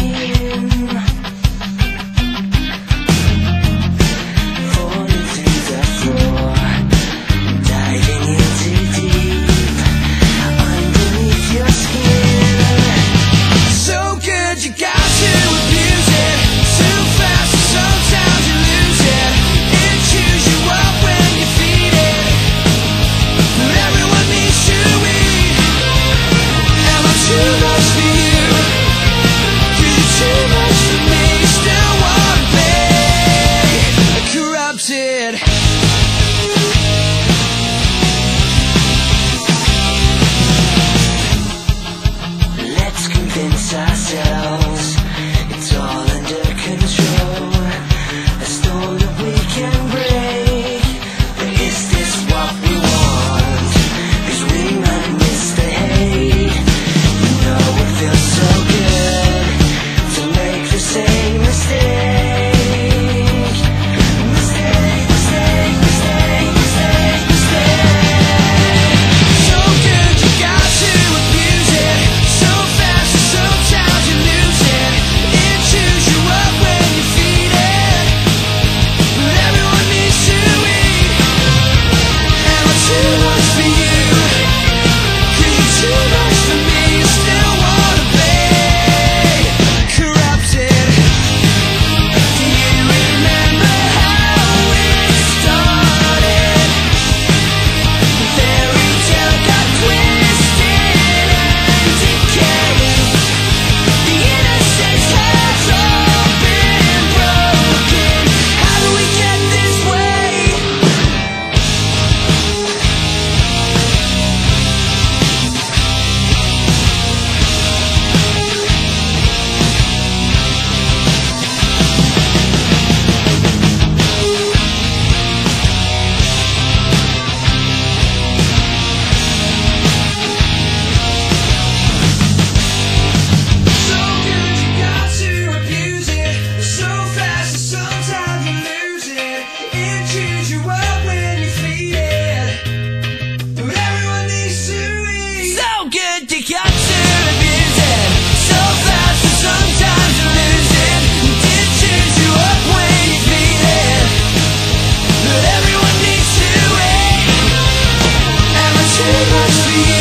Falling to the floor, diving in too deep underneath your skin. So good you got to abuse it, too fast sometimes you lose it. It chews you up when you feed it, but everyone needs to eat. Am I too much for you? 'Cause you're too much for me. Still wanna be corrupted. Let's convince ourselves it's all under control, a storm that we can break. But is this what we want? 'Cause we might miss the hate. You know it feels so good to make the same mistake. Mistake, mistake, mistake, mistake, mistake. So good you got to abuse it, so fast sometimes you lose it. It chews you up when you feed it, but everyone needs to eat. Am I too much for you? 'Cause you're too much for me. Still wanna be corrupted. Do you remember how it started? The fairy tale got twisted and decayed. The innocence has all been broken. How do we get this way? So good you got to abuse it, so fast sometimes you lose it. It chews you up when you feed it, but everyone needs to eat. So good you got to abuse it, so fast sometimes you lose it. It chews you up when you feed it, but everyone needs to eat. Am I too much for you?